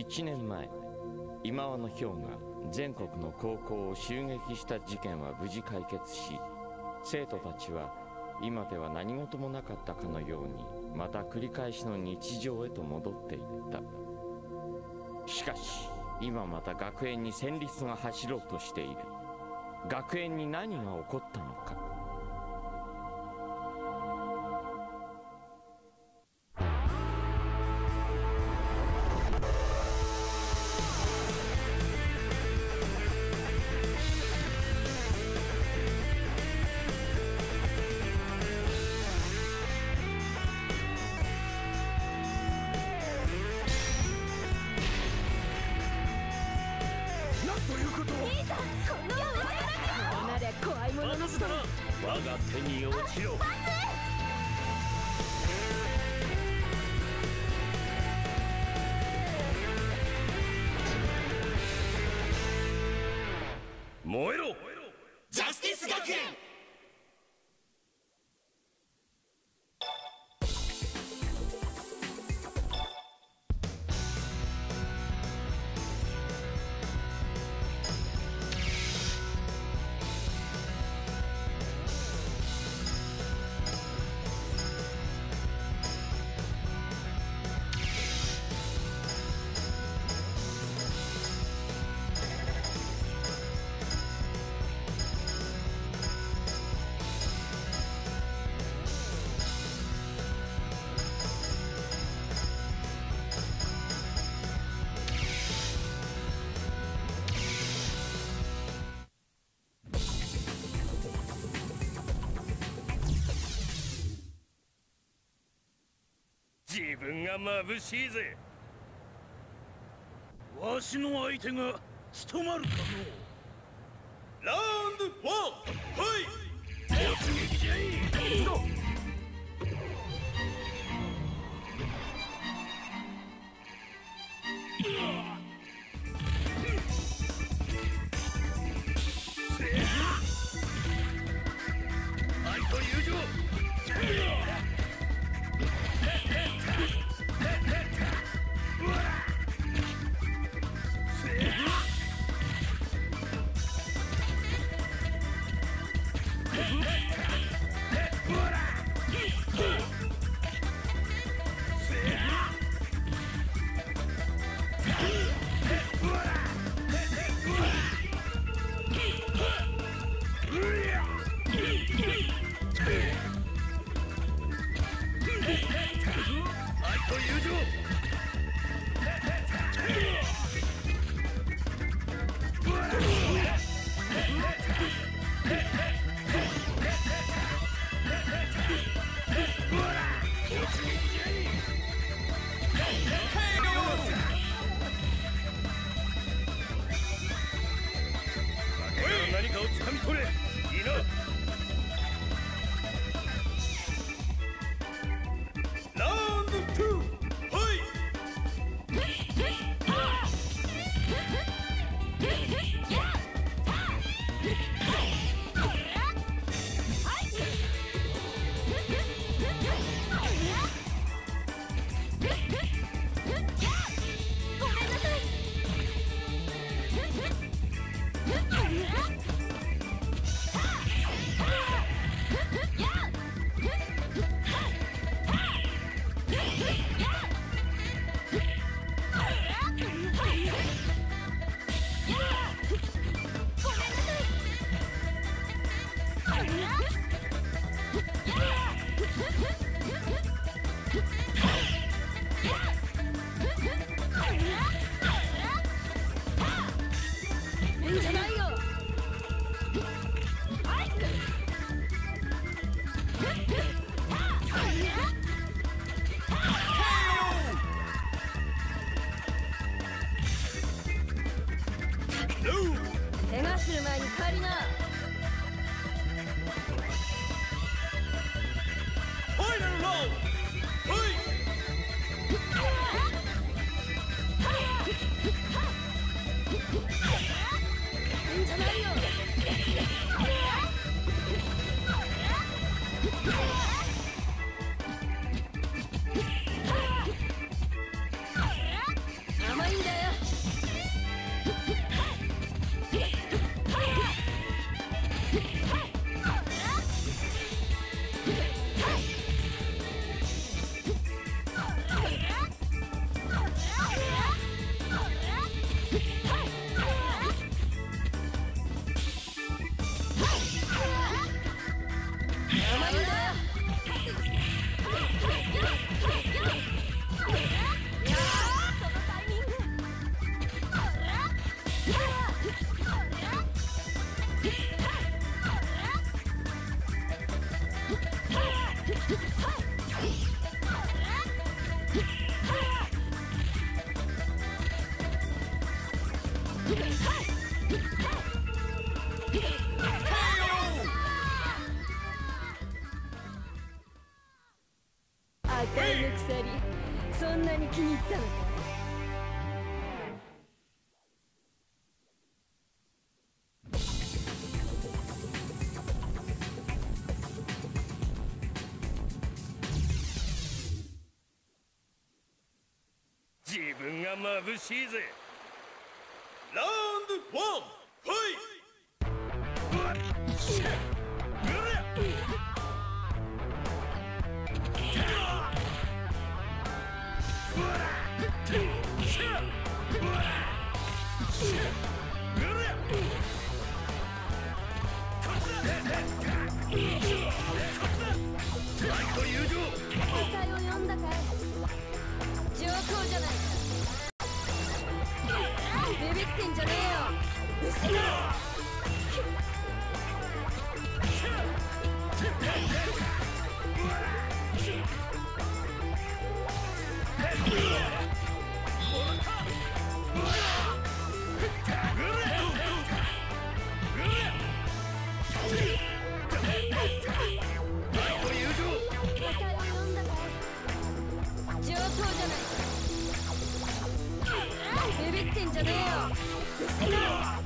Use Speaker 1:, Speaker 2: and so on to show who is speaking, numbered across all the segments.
Speaker 1: 1年前、今和のヒョウが全国の高校を襲撃した事件は無事解決し、生徒たちは今では何事もなかったかのようにまた繰り返しの日常へと戻っていった。しかし今また学園に戦慄が走ろうとしている。学園に何が起こったのか。
Speaker 2: 我が手に落ちろ。燃えろジャスティス学園。自分が眩しいぜ。わしの相手が務まるかの。ラウンド1、はい、突撃じゃい。愛と友情。何かを掴み取れ。いいな。ラウンド2、はい。
Speaker 3: 気に入ったのか。
Speaker 2: 自分が眩しいぜ。ラウンドワンファイ
Speaker 3: 戦いを呼んだかい。上等じゃないか。ビビってんじゃねえよ。うっせえな。上等じゃないか。ビビってんじゃねえよ。うっせえな。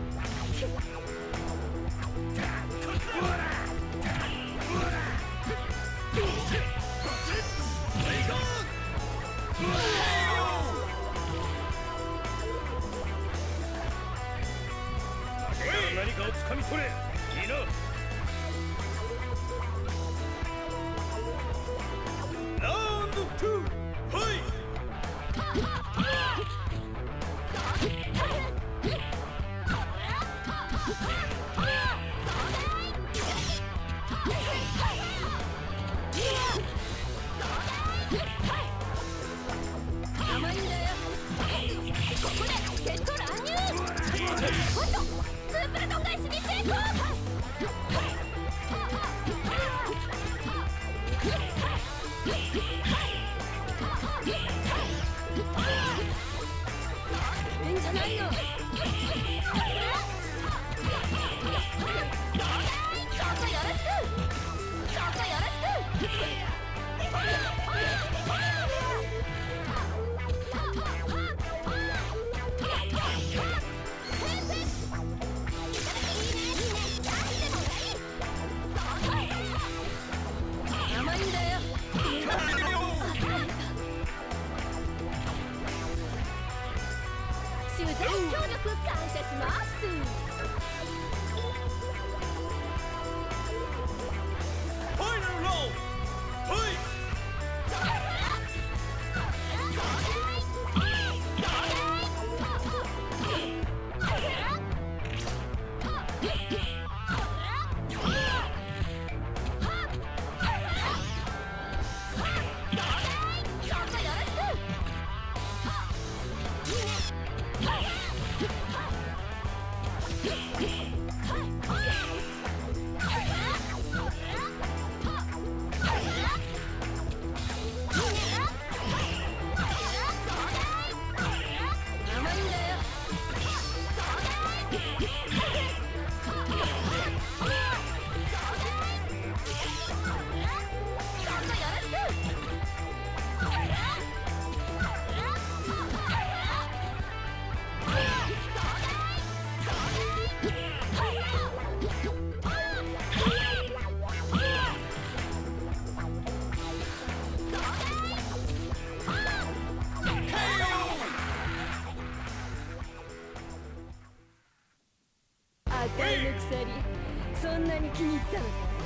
Speaker 2: 何かを掴み取れ。いいな。ラウンド2ファイ
Speaker 3: 甘いんだよ。ここで助っ人乱入。おっと、ツープラトン返しに成功。いいんじゃないの。そこよろしく。そこよろしく。甘いんだよ。取材協力感謝します。
Speaker 2: ファイナルラウンドファイ
Speaker 3: 赤いの鎖、そんなに気に入ったのか。